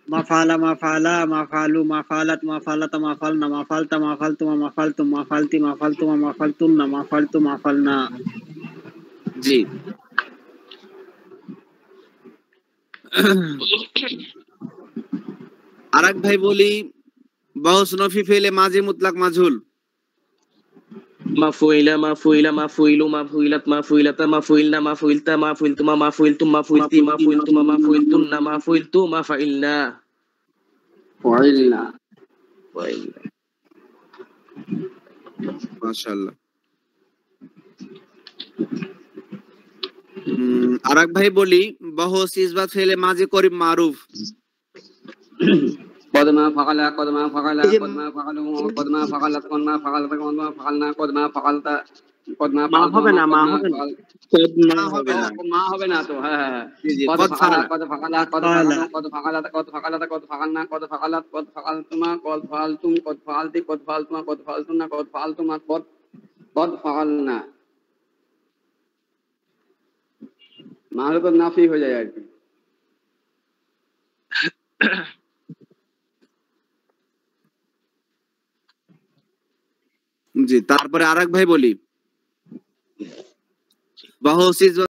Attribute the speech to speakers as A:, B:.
A: মাফালা মাফালা মাফালু মাফালাত মাফালাতা মাফালনা মাফালতা মাফালতুমা মাফালতুম মাফালতি মাফালতুমা মাফালতুন্না মাফালতু মাফালনা।
B: জি। আরেক ভাই বলি বাহুসনফি ফেলে মাঝি মুতলাক মাজহুল।
C: মাফুইলা মাফুইলা মাফুইলু মাফুইলাত মাফুইলাতা মাফুইলনা মাফুইলতা মাফুইলতুমা মাফুইলতুম মাফুইলতি মাফুইলতুমা মাফুইলতুন্না মাফুইলতু মাফাইলনা।
D: ফাইলনা।
B: মাশাআল্লাহ। আরেক ভাই বলি বাহু সিজবাত ফেলে মাঝি করিম মারুফ।
D: কদমা ফাকালা কদমা ফাকালা কদমা ফাকালু কদমা ফাকালাত কদমা ফাকালাত কদমা ফাকালনা কদমা ফাকালতা কদমা
A: মা
D: ফাকালতু
A: হবে না, মা হবে না,
B: মা হবে না,
D: মা হবে না তো। হ্যাঁ
B: জি জি,
D: কদ
B: কদ
D: ফাকালা
B: ফাআলা।
D: কদ ফাকালা কদ ফাকালু কদ ফাকালাত কদ ফাকালাত কদ ফাকালনা কদ ফাকালাত কদ ফাকালতুমা কদ ফাআলতুম কদ ফাআলতি কদ ফাআলতুমা কদ ফাআলতুনা কদ ফাআলতুমা কদ কদ ফাআলনা। মা হলে তো নাফি হয়ে যায় আর কি।
B: জি, তারপরে আরেক ভাই বলি বাহু সিজবাত